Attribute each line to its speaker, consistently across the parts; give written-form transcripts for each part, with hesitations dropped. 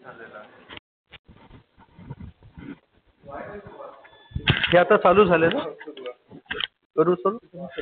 Speaker 1: हे आता चालू झाले ना? करू sir.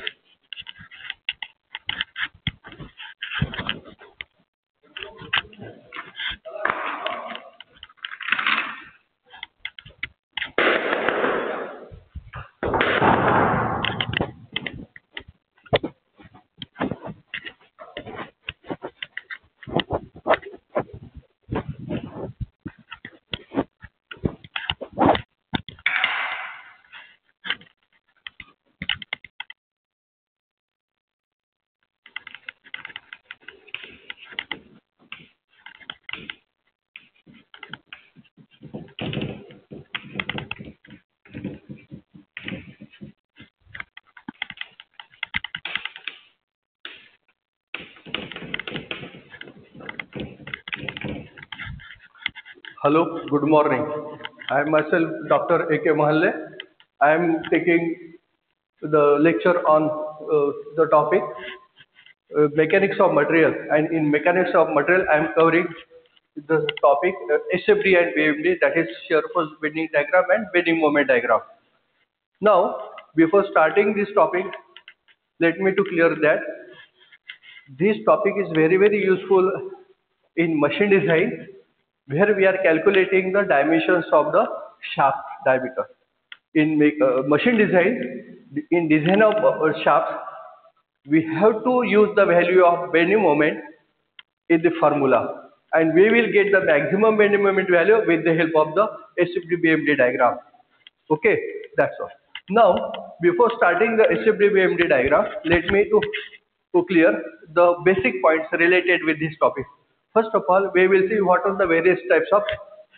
Speaker 1: Hello, good morning. I am myself Dr. A.K. Mahalle. I am taking the lecture on the topic mechanics of material, and in mechanics of material I am covering the topic SFD and BMD, that is shear force bending diagram and bending moment diagram. Now, before starting this topic, let me to clear that this topic is very useful in machine design, where we are calculating the dimensions of the shaft diameter. In machine design, in design of shafts, we have to use the value of bending moment in the formula, and we will get the maximum bending moment value with the help of the SFD BMD diagram. Okay, that's all. Now, before starting the SFD BMD diagram, let me to clear the basic points related with this topic. First of all, we will see what are the various types of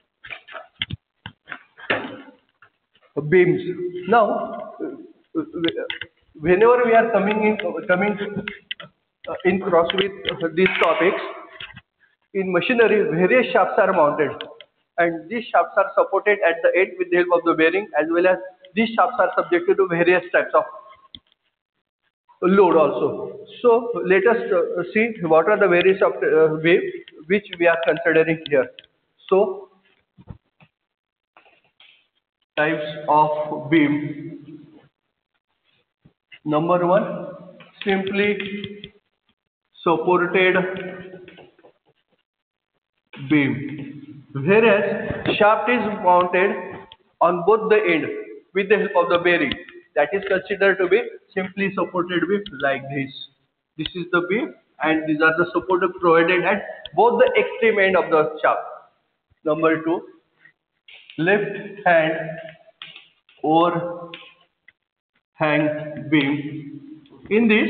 Speaker 1: beams. Now, whenever we are coming in cross with these topics, in machinery, various shafts are mounted, and these shafts are supported at the end with the help of the bearing, as well as these shafts are subjected to various types of load also. So let us see what are the various of beams which we are considering here. So types of beam. Number one, simply supported beam, whereas shaft is mounted on both the end with the help of the bearing. That is considered to be simply supported beam, like this. This is the beam, and these are the support provided at both the extreme end of the shaft. Number two, left hand overhang beam. In this,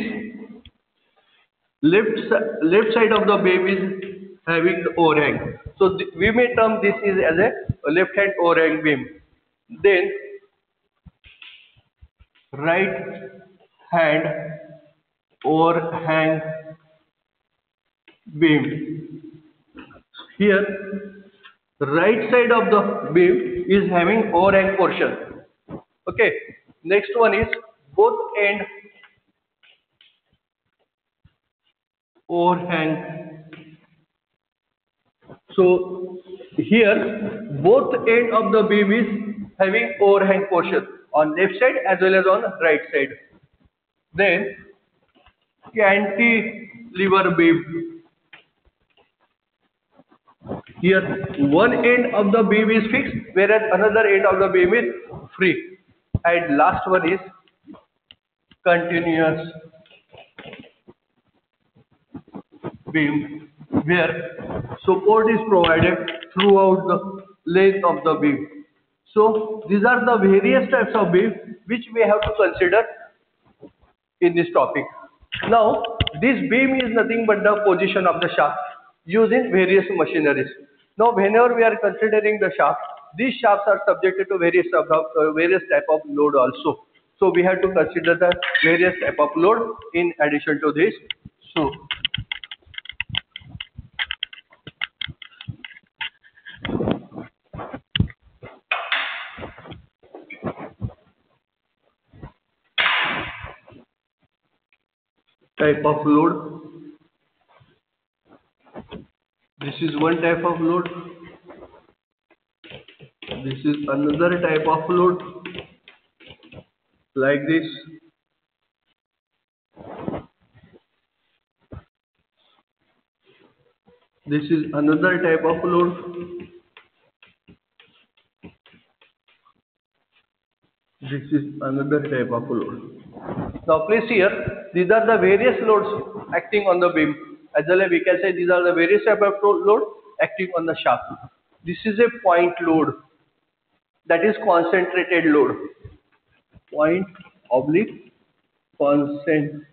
Speaker 1: left side of the beam is having the overhang. So we may term this is as a left hand overhang beam. Then right hand overhang beam. Here, right side of the beam is having overhang portion. Okay. Next one is both end overhang. So here both end of the beam is having overhang portion on left side as well as on right side. Then cantilever beam. Here one end of the beam is fixed, whereas another end of the beam is free. And last one is continuous beam, where support is provided throughout the length of the beam. So these are the various types of beam which we have to consider in this topic. Now, this beam is nothing but the position of the shaft used in various machineries. Now, whenever we are considering the shaft, these shafts are subjected to various type of load also. So we have to consider the various type of load in addition to this. So type of load. This is one type of load. This is another type of load, like this. This is another type of load. This is another type of load. Now please here, these are the various loads acting on the beam. As well as we can say these are the various type of load acting on the shaft. This is a point load, that is concentrated load. Point oblique concentrated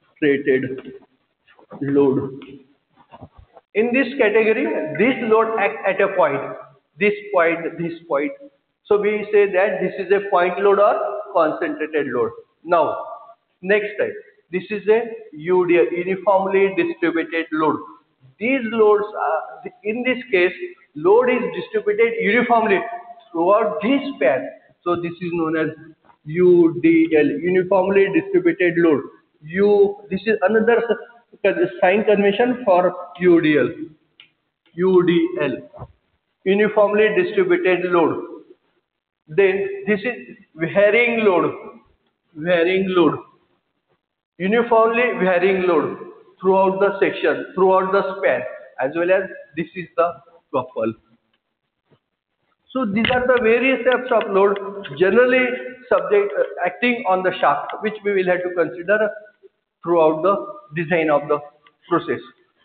Speaker 1: load. In this category, this load acts at a point, this point, this point. So we say that this is a point load or concentrated load. Now, next type. This is a UDL, uniformly distributed load. These loads are, in this case, load is distributed uniformly throughout this span. So this is known as UDL, uniformly distributed load. This is another sign convention for UDL. UDL, uniformly distributed load. Then this is varying load. Varying load. Uniformly varying load throughout the section, throughout the span, as well as this is the couple. So these are the various types of load generally acting on the shaft, which we will have to consider throughout the design of the process.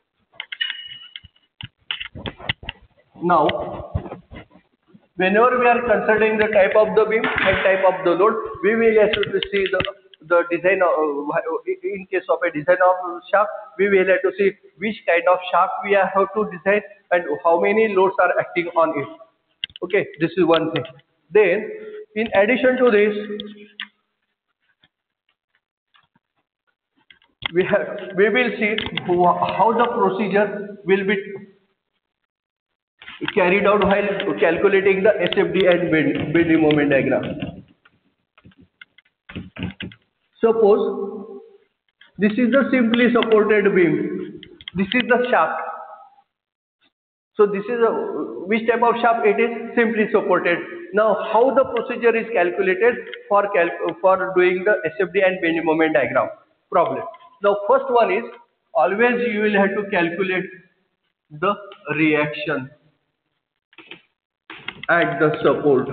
Speaker 1: Now, whenever we are considering the type of the beam and type of the load, we will have to see the design in case of a design of shaft, we will have to see which kind of shaft we have to design and how many loads are acting on it. Okay, this is one thing. Then, in addition to this, we will see how the procedure will be carried out while calculating the SFD and bending moment diagram. Suppose this is the simply supported beam. This is the shaft. So this is which type of shaft it is? Simply supported. Now how the procedure is calculated for doing the SFD and bending moment diagram problem. Now first one is always you will have to calculate the reaction at the support.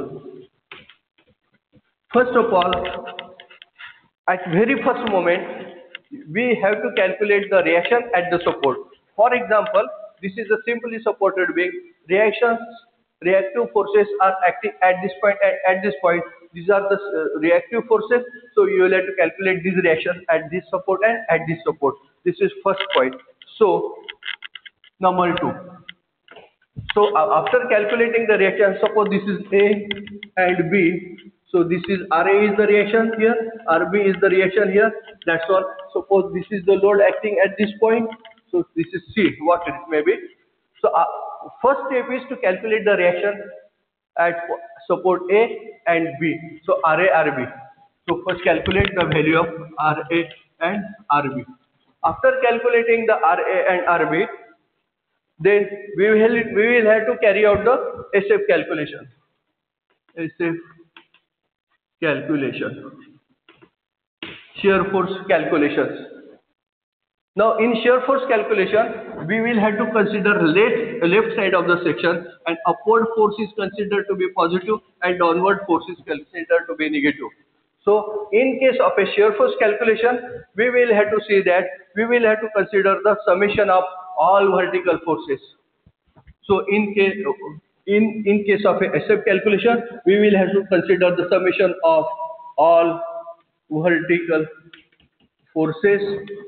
Speaker 1: First of all, at very first moment, we have to calculate the reaction at the support. For example, this is a simply supported beam. Reactive forces are acting at this point and at this point. These are the reactive forces. So you will have to calculate this reaction at this support and at this support. This is first point. So number 2. So after calculating the reaction, suppose this is A and B. So this is RA is the reaction here, RB is the reaction here. That's all. Suppose this is the load acting at this point. So this is C, what it may be. So first step is to calculate the reaction at support A and B. So RA, RB. So first calculate the value of RA and RB. After calculating the RA and RB, then we will have to carry out the SF calculation. SF calculation. Shear force calculations. Now in shear force calculation, we will have to consider left side of the section, and upward force is considered to be positive and downward force is considered to be negative. So in case of a shear force calculation, we will have to see that we will have to consider the summation of all vertical forces. So in case of a SF calculation, we will have to consider the summation of all vertical forces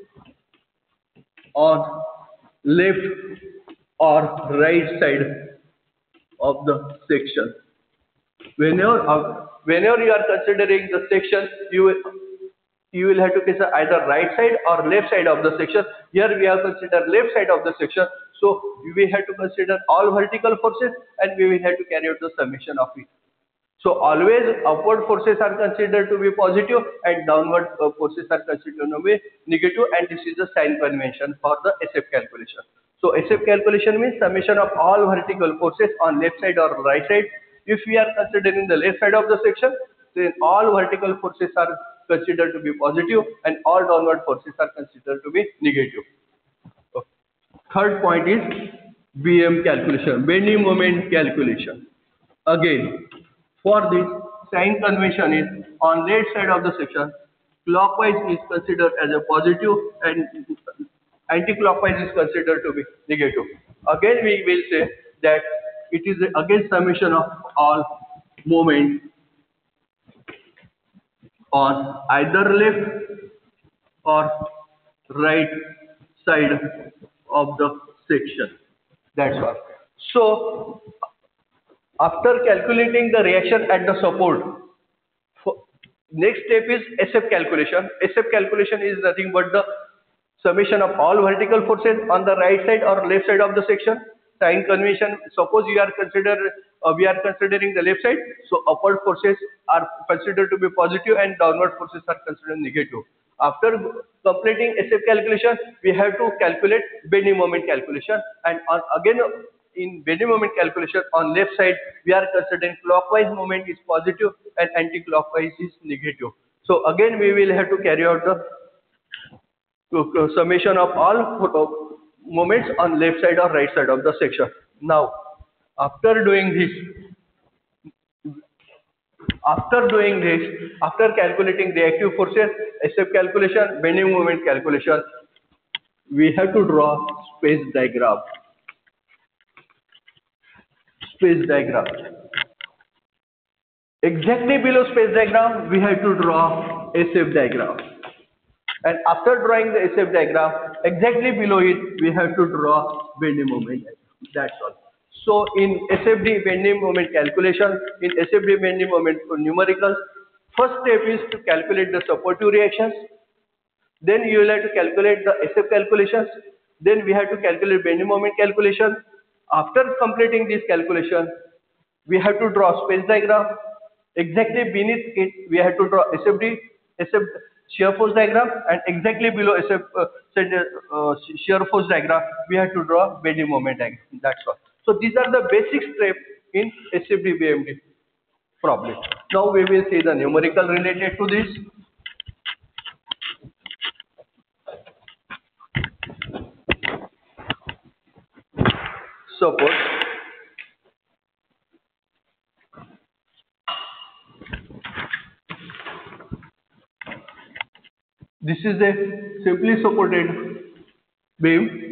Speaker 1: on left or right side of the section. Whenever you are considering the section, you will have to consider either right side or left side of the section. Here we have considered left side of the section. So we have to consider all vertical forces and we will have to carry out the summation of it. So always upward forces are considered to be positive and downward forces are considered to be negative, and this is the sign convention for the SF calculation. So SF calculation means summation of all vertical forces on left side or right side If we are considering the left side of the section, then all vertical forces are considered to be positive and all downward forces are considered to be negative. Okay. Third point is BM calculation, bending moment calculation. Again, for this, sign convention is on left side of the section, clockwise is considered as a positive and anti-clockwise is considered to be negative. Again, we will say that it is again summation of all moment on either left or right side of the section. That's all. So, after calculating the reaction at the support, next step is SF calculation. SF calculation is nothing but the summation of all vertical forces on the right side or left side of the section. Sign convention, suppose we are considering the left side, so upward forces are considered to be positive and downward forces are considered negative. After completing SF calculation, we have to calculate bending moment calculation, and again in bending moment calculation on left side we are considering clockwise moment is positive and anti-clockwise is negative. So again we will have to carry out the summation of all moments on left side or right side of the section. Now, after doing this, after calculating reactive forces, SF calculation, bending moment calculation, we have to draw space diagram. Space diagram. Exactly below space diagram, we have to draw SF diagram. And after drawing the SF diagram, exactly below it, we have to draw bending moment. That's all. So in SFD bending moment calculation, in SFD bending moment numericals, first step is to calculate the supportive reactions. Then you will have to calculate the SF calculations. Then we have to calculate bending moment calculation. After completing this calculation, we have to draw space diagram. Exactly beneath it, we have to draw SFD, SF shear force diagram, and exactly below SF shear force diagram, we have to draw bending moment diagram. That's all. So these are the basic steps in SFD BMD problem. Now we will see the numerical related to this. Suppose this is a simply supported beam.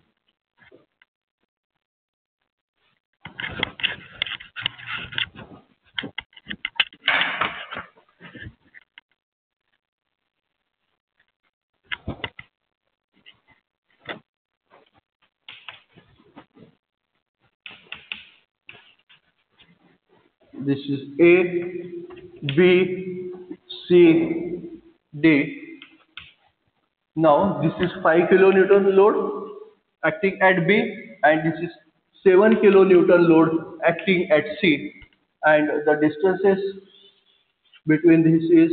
Speaker 1: This is A, B, C, D. Now this is 5 kilonewton load acting at B, and this is 7 kilonewton load acting at C, and the distances between this is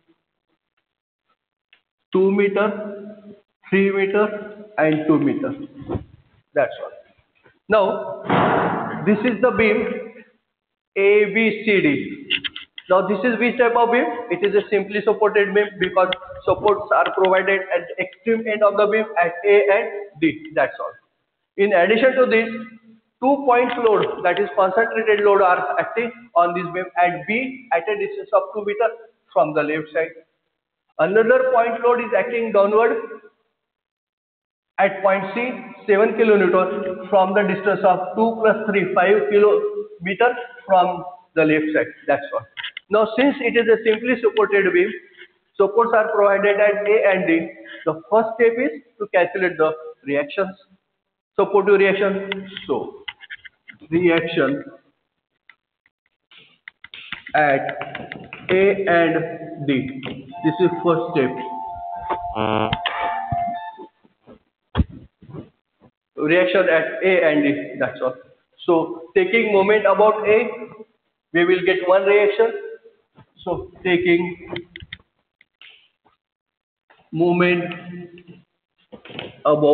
Speaker 1: 2 meter, 3 meter, and 2 meter. That's all. Now this is the beam A, B, C, D. Now this is which type of beam? It is a simply supported beam because supports are provided at the extreme end of the beam at A and D. That's all. In addition to this, 2 points load, that is concentrated load, are acting on this beam at B at a distance of 2 meter from the left side. Another point load is acting downward at point C, 7 kilonewton from the distance of 2 plus 3, 5 kilometer from the left side. That's all. Now, since it is a simply supported beam, supports are provided at A and D. The first step is to calculate the reactions, supportive reaction. So, reaction at A and D. This is first step. Reaction at A and D. That's all. So, taking moment about A, we will get one reaction. So, taking moment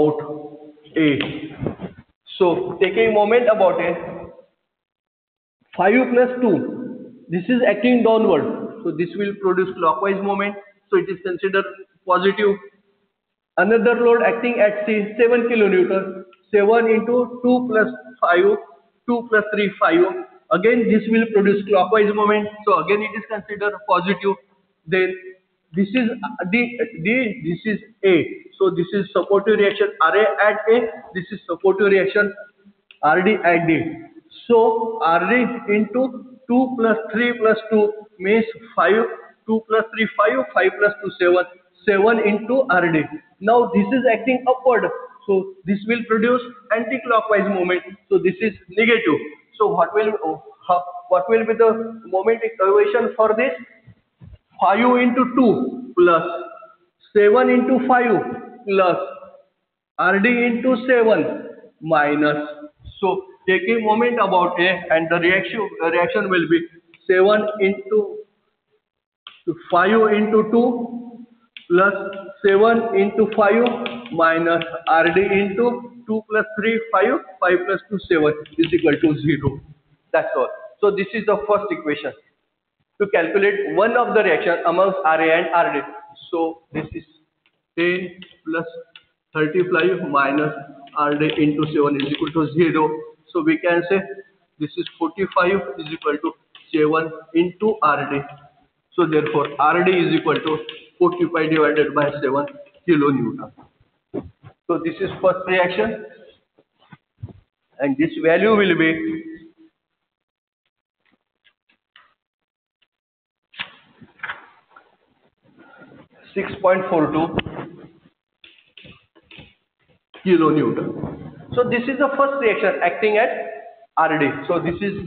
Speaker 1: about A. So, taking moment about A, 5 plus 2. This is acting downward. So this will produce clockwise moment. So it is considered positive. Another load acting at say 7 kilonewton. 7 into 2 plus 5. 2 plus 3, 5. Again this will produce clockwise moment. So again it is considered positive. Then this is this is A. So this is supportive reaction RA at A. This is supportive reaction RD at D. So RD into 2 plus 3 plus 2 means 5. 2 plus 3 5. 5 plus 2 7. 7 into RD. Now this is acting upward. So this will produce anti-clockwise moment. So this is negative. So what will be the moment equation for this? 5 into 2 plus 7 into 5 plus RD into 7 minus. So taking moment about A, and the reaction will be 7 into 5 into 2 plus 7 into 5 minus RD into 2 plus 3 5. 5 plus 2 7 is equal to 0. That's all. So this is the first equation to calculate one of the reaction amongst RA and RD. So this is 10 plus 35 minus RD into 7 is equal to 0. So we can say this is 45 is equal to 7 into RD. So therefore RD is equal to 45 divided by 7 kilonewton. So this is first reaction, and this value will be 6.42 kilonewton. So this is the first reaction acting at RD. So this is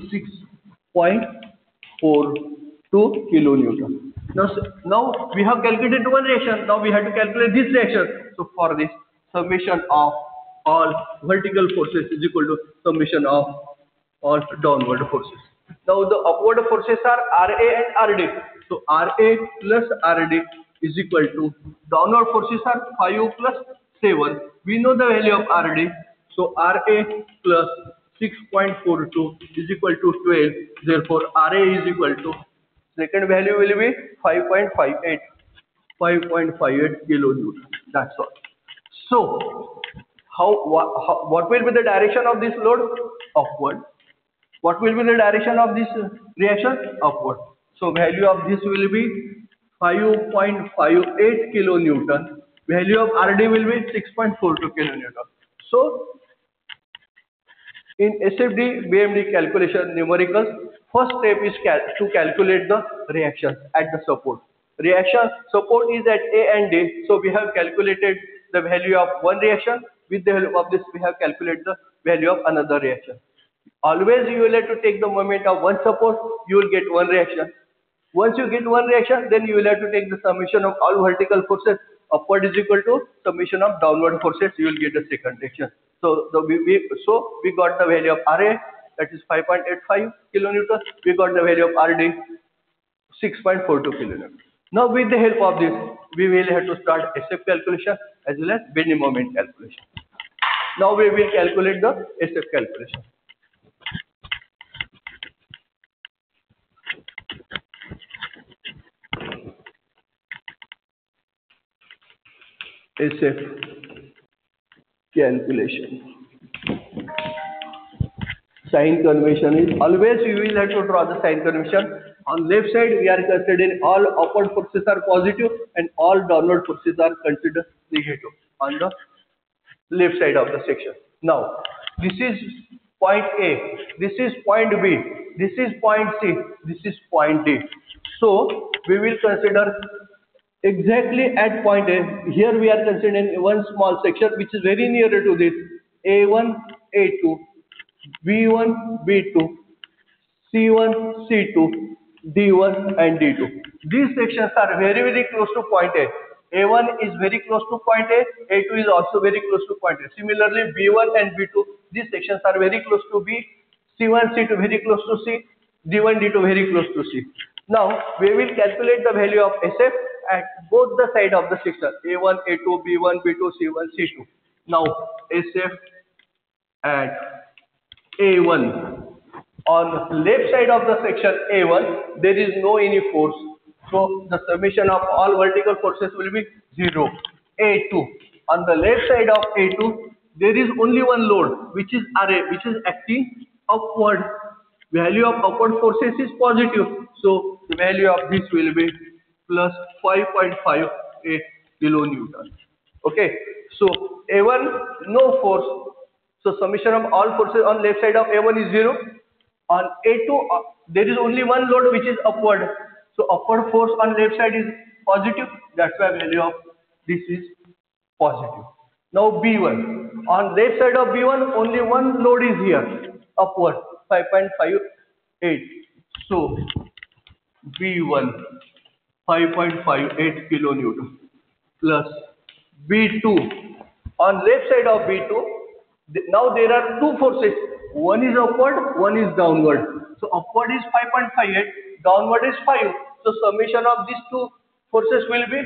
Speaker 1: 6.42 kilonewton. Now we have calculated one reaction. Now we have to calculate this reaction. So for this, summation of all vertical forces is equal to summation of all downward forces. Now the upward forces are RA and RD. So RA plus RD is equal to downward forces are 5 plus 7. We know the value of RD. So RA plus 6.42 is equal to 12. Therefore RA is equal to, second value will be 5.58. 5.58 kilonewton. That's all. So what will be the direction of this load? Upward. What will be the direction of this reaction? Upward. So value of this will be 5.58 kilonewton. Value of RD will be 6.42 kilonewton. So in SFD BMD calculation numericals, first step is to calculate the reaction at the support. Reaction support is at A and D. So we have calculated the value of one reaction. With the help of this, we have calculated the value of another reaction. Always you will have to take the moment of one support, you will get one reaction. Once you get one reaction, then you will have to take the summation of all vertical forces. Upward is equal to summation of downward forces, you will get a second reaction. So we got the value of RA, that is 5.85 kilonewton. We got the value of RD, 6.42 kilonewton. Now with the help of this, we will have to start SF calculation as well as bending moment calculation. Now we will calculate the SF calculation. SF calculation. Sign convention is always you will have to draw the sign convention. On left side we are considering all upward forces are positive and all downward forces are considered negative on the left side of the section. Now this is point A, this is point B, this is point C, this is point D. So we will consider exactly at point A. Here we are considering one small section which is very near to this, A1, A2, B1, B2, C1, C2, D1 and D2. These sections are very close to point A. A1 is very close to point A, A2 is also very close to point A. Similarly, B1 and B2, these sections are very close to B, C1, C2 very close to C, D1, D2 very close to C. Now, we will calculate the value of SF at both the side of the section, A1, A2, B1, B2, C1, C2. Now, SF at A1 On left side of the section A1, there is no any force. So the summation of all vertical forces will be 0. A2. On the left side of A2, there is only one load, which is RA, which is acting upward. Value of upward forces is positive. So the value of this will be plus 5.58 kilonewton. Okay. So A1, no force. So summation of all forces on left side of A1 is 0. On A2, there is only one load which is upward. So upward force on left side is positive. That's why value of this is positive. Now B1. On left side of B1, only one load is here. Upward, 5.58. So B1, 5.58 kilonewton plus B2. On left side of B2, now there are two forces. One is upward, one is downward. So upward is 5.58, downward is 5. So summation of these two forces will be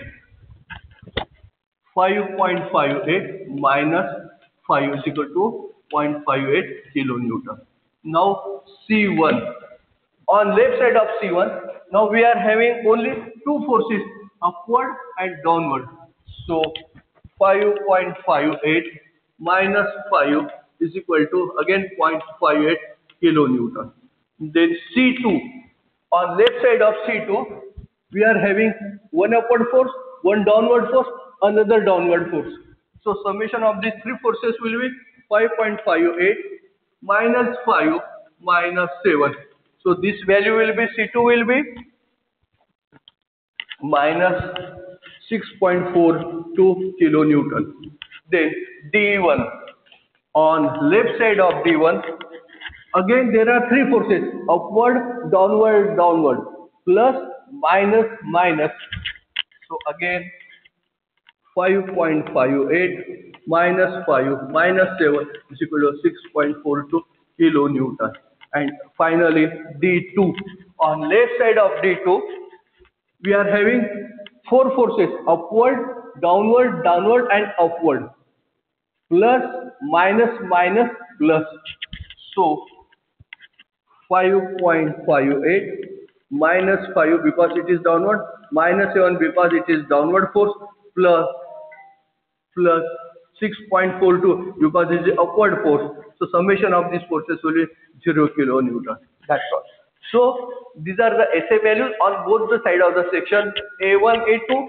Speaker 1: 5.58 minus 5 is equal to 0.58 kilonewton. Now C1. On left side of C1, now we are having only two forces, upward and downward. So 5.58 minus 5 is equal to again 0.58 kilonewton. Then C2. On left side of C2, we are having one upward force, one downward force, another downward force. So summation of these three forces will be 5.58 minus 5 minus 7. So this value will be C2 will be minus 6.42 kilonewton. Then D1. On left side of D1, again there are three forces, upward, downward, downward, plus, minus, minus. So again 5.58 minus 5 minus 7 is equal to 6.42 kilonewton. And finally D2. On left side of D2, we are having four forces, upward, downward, downward and upward. Plus, minus, minus, plus. So 5.58 minus 5 because it is downward, minus 7 because it is downward force, plus 6.42 because it is upward force. So summation of these forces will be 0 kilonewton. That's all. So these are the SA values on both the side of the section A1, A2,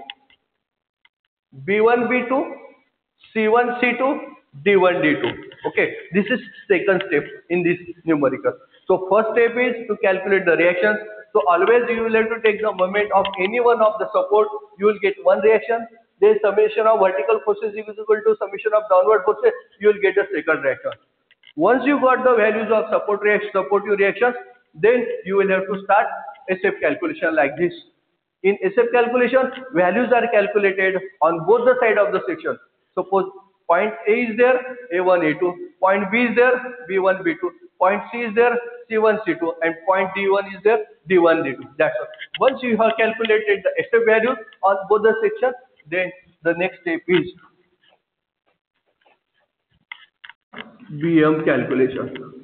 Speaker 1: B1, B2, C1, C2, D1, D2. Okay, this is second step in this numerical. So first step is to calculate the reactions. So always you will have to take the moment of any one of the support. You will get one reaction. Then summation of vertical forces is equal to summation of downward forces. You will get a second reaction. Once you got the values of supportive reactions, then you will have to start SF calculation like this. In SF calculation, values are calculated on both the side of the section. Suppose point A is there, A1, A2. Point B is there, B1, B2. Point C is there, C1, C2. And point D1 is there, D1, D2. That's all. Once you have calculated the SF values on both the sections, then the next step is BM calculation.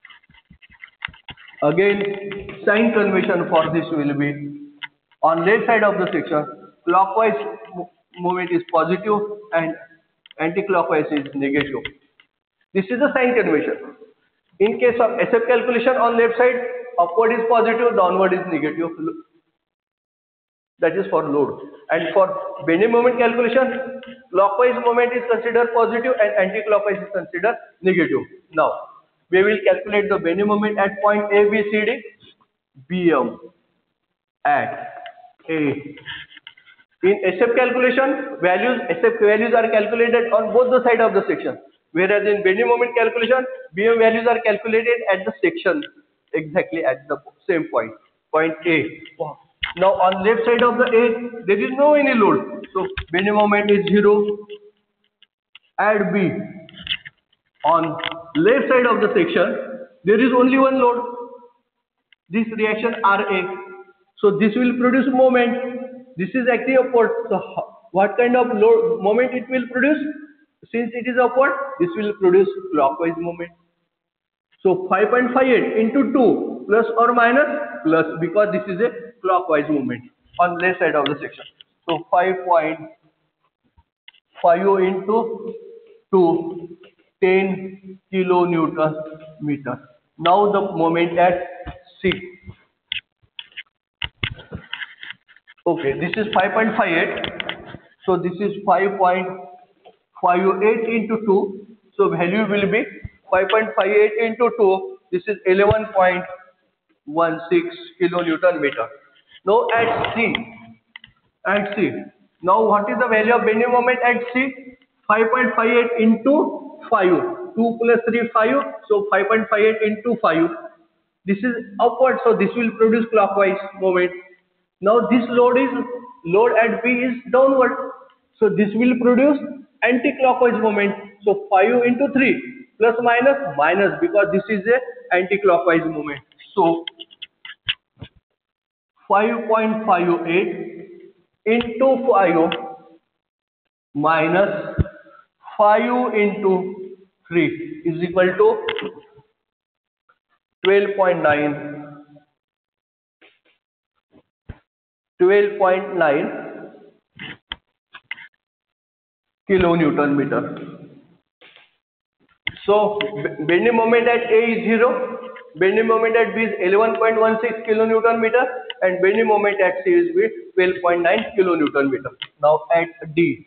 Speaker 1: Again, sign convention for this will be on left side of the section, clockwise movement is positive and anti-clockwise is negative. This is the sign convention. In case of SF calculation on left side, upward is positive, downward is negative. That is for load. And for bending moment calculation, clockwise moment is considered positive and anti-clockwise is considered negative. Now, we will calculate the bending moment at point A, B, C, D. BM at A. In SF calculation, SF values are calculated on both the side of the section. Whereas in bending moment calculation, BM values are calculated at the section, exactly at the same point, point A. Now on left side of the A, there is no any load. So bending moment is 0. Add B. On left side of the section, there is only one load. This reaction RA. So this will produce moment. This is acting upward. So what kind of load moment it will produce? Since it is upward, this will produce clockwise moment. So 5.58 into 2 plus or minus plus, because this is a clockwise movement on left side of the section. So 5.50 into 2, 10 kilonewton meter. Now the moment at C. Okay, this is 5.58. So this is 5.58 into 2. So value will be 5.58 into 2. This is 11.16 kilonewton meter. Now at C. At C. Now what is the value of bending moment at C? 5.58 into 5. 2 plus 3, 5. So 5.58 into 5. This is upward, so this will produce clockwise moment. Now this load at B is downward, so this will produce anti-clockwise moment. So 5 into 3 plus minus minus, because this is a anti-clockwise moment. So 5.58 into 5 minus 5 into 3 is equal to 12.9 kilonewton meter. So bending moment at A is 0, bending moment at B is 11.16 kilonewton meter, and bending moment at C is 12.9 kilonewton meter. Now at D,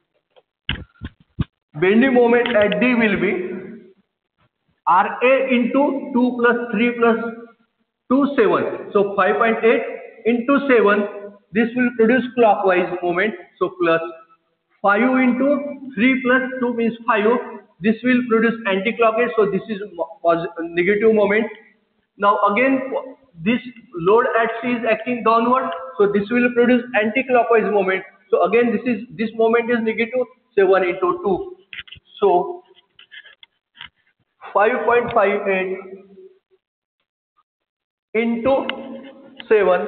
Speaker 1: bending moment at D will be RA into 2 plus 3 plus 2, 7. So 5.8 into 7, this will produce clockwise movement. So plus 5 into 3 plus 2 means 5. This will produce anti-clockwise. So this is negative moment. Now again, this load at C is acting downward. So this will produce anti-clockwise moment. So again, this moment is negative. 7 into 2. So 5.58 into 7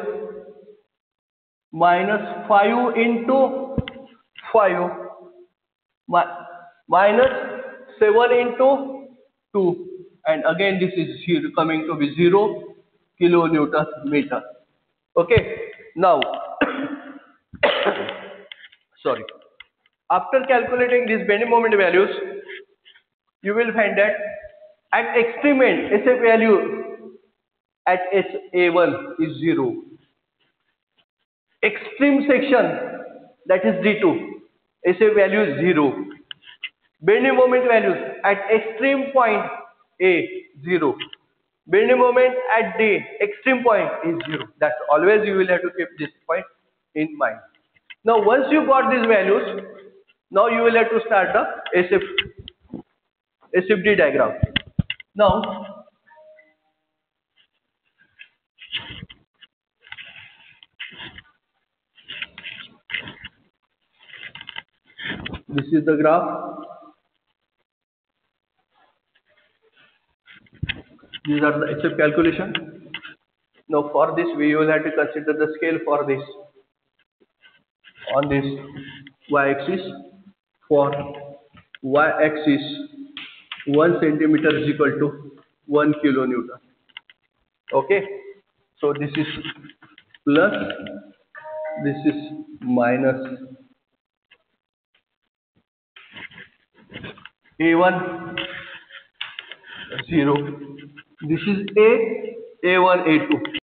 Speaker 1: minus 5 into 5 minus 7 into 2, and again this is here coming to be 0 kilonewton meter. Okay, now sorry, after calculating these bending moment values, you will find that at extreme end SF value at SA1 is 0. Extreme section, that is D2, SF value is 0. Bending moment values at extreme point A, 0. Bending moment at D, extreme point is 0. That's always you will have to keep this point in mind. Now once you got these values, now you will have to start the SFD diagram. Now this is the graph. These are the SF calculation. Now for this we will have to consider the scale for this. On this y-axis, for y-axis 1 centimeter is equal to 1 kilonewton. Okay, so this is plus, this is minus. A1 0, this is A1 A2.